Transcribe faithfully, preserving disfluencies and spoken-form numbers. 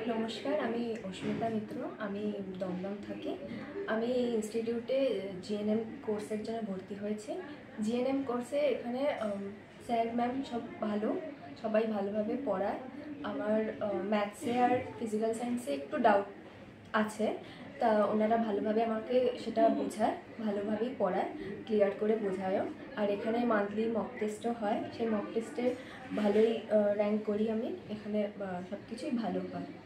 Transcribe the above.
নমস্কার, আমি অস্মিতা মিত্র। আমি দমদম থাকি। আমি এই ইনস্টিটিউটে জিএনএম কোর্সের জন্য ভর্তি হয়েছি। জিএনএম কোর্সে এখানে স্যার ম্যাম সব ভালো, সবাই ভালোভাবে পড়ায়। আমার ম্যাথসে আর ফিজিক্যাল সায়েন্সে একটু ডাউট আছে, তা ওনারা ভালোভাবে আমাকে সেটা বোঝায়, ভালোভাবেই পড়ায়, ক্লিয়ার করে বোঝায়ও। আর এখানে মান্থলি মক টেস্টও হয়, সেই মক টেস্টে ভালোই র্যাঙ্ক করি আমি। এখানে সব কিছুই ভালো হয়।